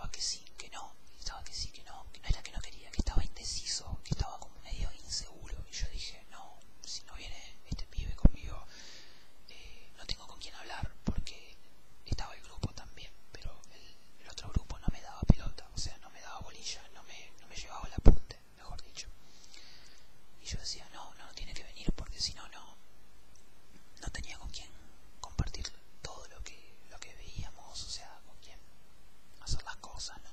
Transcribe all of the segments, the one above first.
estaba que sí, que no, estaba que sí, que no era que no quería, que estaba indeciso, que estaba como medio inseguro. Y yo dije, no, si no viene este pibe conmigo, no tengo con quién hablar, porque estaba el grupo también, pero el otro grupo no me daba pelota, o sea, no me daba bolilla, no me llevaba el apunte, mejor dicho. Y yo decía, no tiene que venir, porque si no, no tenía con quién compartir todo lo que veíamos, o sea, con quién hacer las cosas, ¿no?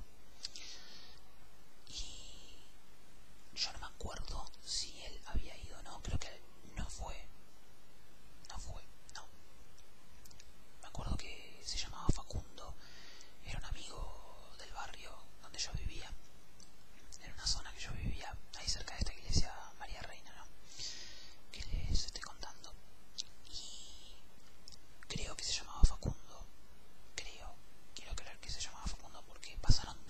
Y yo no me acuerdo si él había ido o no, creo que no fue, no. Me acuerdo que se llamaba Facundo, era un amigo del barrio donde yo vivía, en una zona que yo vivía, ahí cerca de esta iglesia María Reina, ¿no? Que les estoy contando. Y creo que se llamaba Facundo, quiero creer que se llamaba Facundo, porque pasaron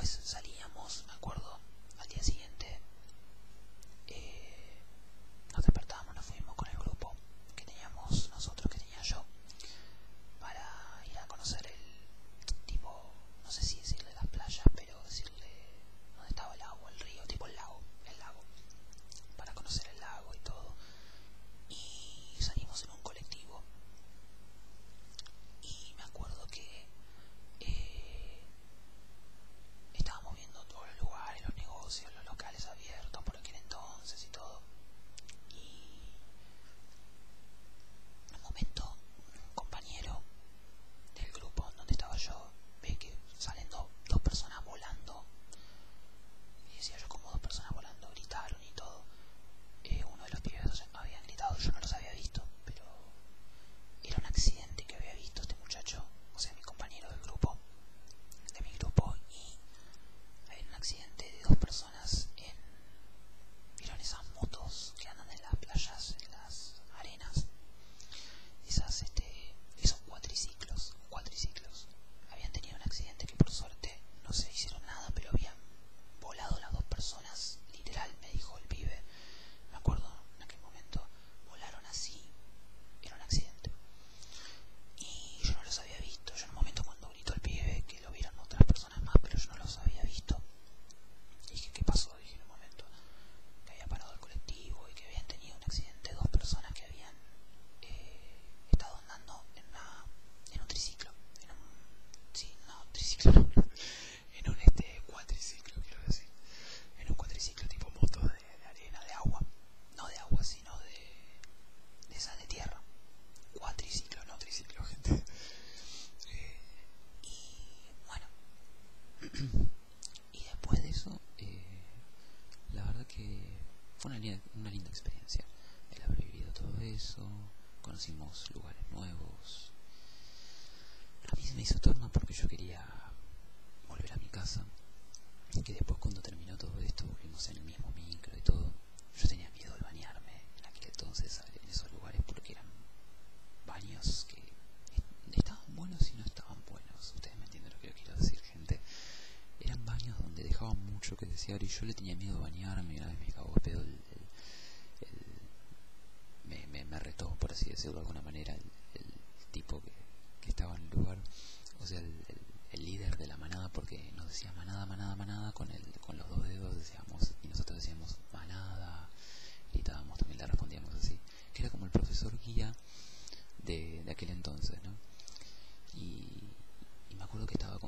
después salíamos, me acuerdo, al día siguiente nos despertábamos, nos fuimos con el grupo que teníamos nosotros, que tenía yo, para ir a conocer el tipo, no sé si decirle las playas, pero decirle dónde estaba el agua, el río, tipo el lago, para conocer el lago y todo. Y salimos en un colectivo y me acuerdo que estábamos viendo todos los lugares, los negocios, los locales abiertos por aquel entonces y todo. Y en un momento un compañero del grupo donde estaba yo ve que salen dos personas volando. Y decía yo, como dos personas volando, gritaron y todo. Uno de los pibes habían gritado, yo no los había visto, pero era un accidente que había visto este muchacho, o sea, mi compañero del grupo, de mi grupo, y había un accidente de dos personas ¿vieron esas motos que andan en las playas, en las arenas? Esos cuatriciclos, habían tenido un accidente que por suerte no se hicieron nada, pero habían volado las dos personas, literal, me dijo el pibe, me acuerdo en aquel momento, volaron así, era un accidente. Y yo no los había visto, yo en un momento cuando gritó el pibe, que lo vieron otras personas más, pero yo no los había visto. Y dije, ¿qué pasó? Dije en un momento, que había parado el colectivo y que habían tenido un accidente dos personas que habían estado andando en un triciclo, triciclo no, en un cuatriciclo, quiero decir, en un cuatriciclo tipo moto de arena, de agua, no de agua, sino de esa de tierra, cuatriciclo, no triciclo, gente. Y bueno, y después de eso, la verdad que fue una linda experiencia el haber vivido todo eso. Conocimos lugares nuevos. A mí se me hizo torno porque yo quería volver a mi casa, que después cuando terminó todo esto volvimos en el mismo micro y todo. Yo tenía miedo de bañarme en aquel entonces en esos lugares porque eran baños que estaban buenos y no estaban buenos. Ustedes me entienden lo que yo quiero decir, gente. Eran baños donde dejaban mucho que desear y yo le tenía miedo de bañarme. Y una vez me cagó de pedo me retó, por así decirlo de alguna manera, el tipo que estaba en el lugar, o sea, el líder de la manada, porque nos decía manada, manada, manada, con los dos dedos decíamos, y nosotros decíamos manada, gritábamos, también le respondíamos así, que era como el profesor guía de aquel entonces, ¿no? Y me acuerdo que estaba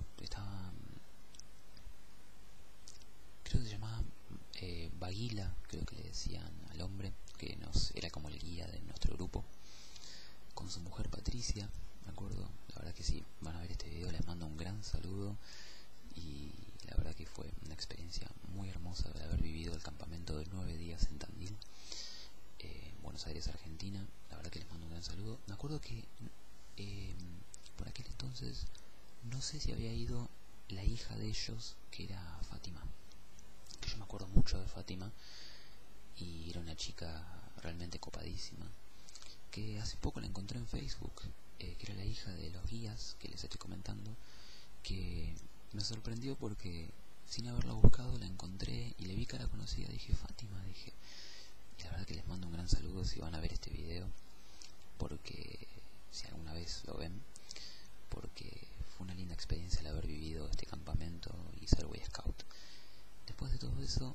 creo que se llamaba Baguila, creo que le decían al hombre, que era como el guía de nuestro grupo, con su mujer Patricia, me acuerdo. La verdad que si van a ver este video les mando un gran saludo, y la verdad que fue una experiencia muy hermosa de haber vivido el campamento de 9 días en Tandil, Buenos Aires, Argentina. La verdad que les mando un gran saludo. Me acuerdo que por aquel entonces no sé si había ido la hija de ellos, que era Fátima, que yo me acuerdo mucho de Fátima, y era una chica realmente copadísima, que hace poco la encontré en Facebook, que era la hija de los guías que les estoy comentando, que me sorprendió porque sin haberla buscado la encontré y le vi cara conocida. Dije, Fátima, dije. Y la verdad que les mando un gran saludo si van a ver este video, porque si alguna vez lo ven, porque fue una linda experiencia el haber vivido este campamento y ser Boy Scout. Después de todo eso,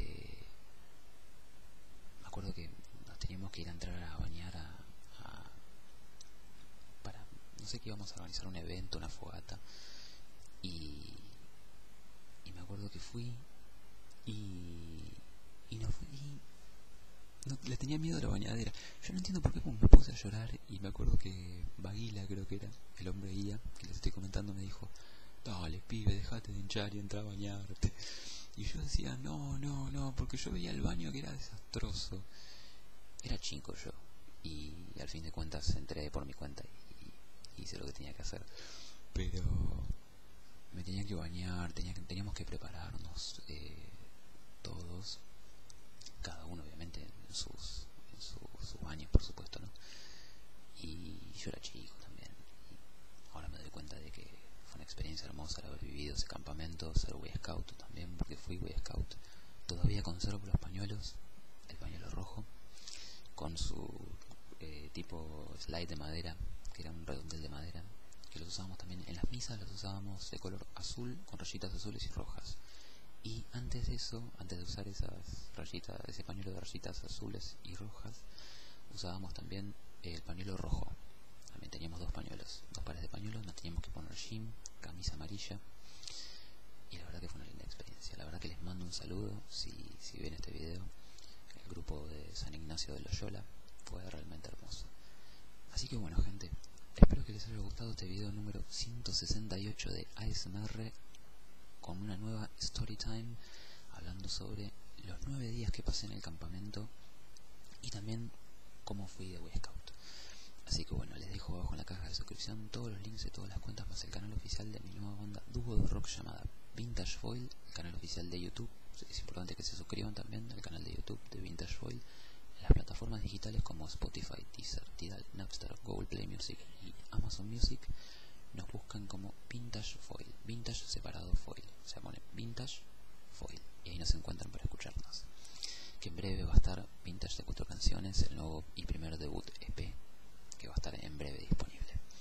me acuerdo que nos teníamos que ir a entrar a bañar para, no sé, que íbamos a organizar un evento, una fogata, y me acuerdo que fui y no fui, no, le tenía miedo a la bañadera. Yo no entiendo por qué, como me puse a llorar, y me acuerdo que Baguila, creo que era el hombre guía que les estoy comentando, me dijo, dale pibe, dejate de hinchar y entra a bañarte. Y yo decía, no, porque yo veía el baño que era desastroso. Era chico yo, y al fin de cuentas entré por mi cuenta y hice lo que tenía que hacer. Pero me tenía que bañar, teníamos que prepararnos todos, cada uno obviamente en sus baños, por supuesto, ¿no? Y yo era chico también, y ahora me doy cuenta de que fue una experiencia hermosa el haber vivido ese campamento, ser Boy Scout también, porque fui Boy Scout. Todavía conservo los pañuelos, el pañuelo rojo, con su tipo slide de madera, que era un redondel de madera, que los usábamos también en las misas, los usábamos de color azul, con rayitas azules y rojas. Y antes de eso, antes de usar esas rayitas, ese pañuelo de rayitas azules y rojas, usábamos también el pañuelo rojo. También teníamos dos pañuelos, dos pares de pañuelos, nos teníamos que poner jean, camisa amarilla, y la verdad que fue una linda experiencia. La verdad que les mando un saludo si ven este video. El grupo de San Ignacio de Loyola fue realmente hermoso. Así que bueno, gente, espero que les haya gustado este video número 168 de ASMR, con una nueva story time, hablando sobre los 9 días que pasé en el campamento y también cómo fui de Boy Scout. Así que bueno, les dejo abajo en la caja de suscripción todos los links de todas las cuentas, más el canal oficial de mi nueva banda dúo de rock llamada Vintage Foil, el canal oficial de YouTube. Es importante que se suscriban también al canal de YouTube de Vintage Foil, en las plataformas digitales como Spotify, Deezer, Tidal, Napster, Google Play Music y Amazon Music. Nos buscan como Vintage Foil, Vintage separado Foil, se pone Vintage Foil, y ahí nos encuentran para escucharnos. Que en breve va a estar Vintage de 4 canciones, el nuevo y primer debut EP, que va a estar en breve disponible.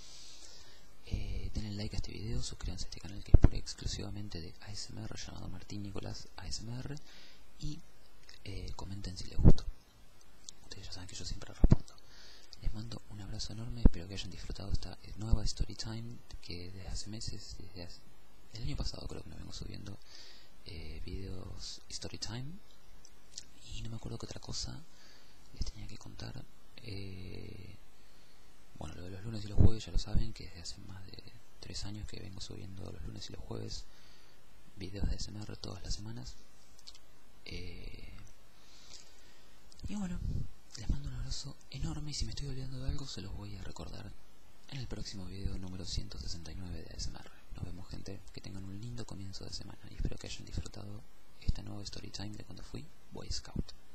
Denle like a este video, suscríbanse a este canal que es pura y exclusivamente de ASMR, llamado Martín Nicolás ASMR, y comenten si les gustó. Ustedes ya saben que yo siempre respondo. Les mando un abrazo enorme, espero que hayan disfrutado esta nueva story time, que desde hace meses, el año pasado creo que me vengo subiendo videos story time, y no me acuerdo qué otra cosa les tenía que contar. Bueno, lo de los lunes y los jueves ya lo saben, que desde hace más de 3 años que vengo subiendo los lunes y los jueves videos de ASMR todas las semanas. Y bueno, les mando un abrazo enorme, y si me estoy olvidando de algo se los voy a recordar en el próximo video número 169 de ASMR. Nos vemos, gente, que tengan un lindo comienzo de semana y espero que hayan disfrutado esta nueva story time de cuando fui Boy Scout.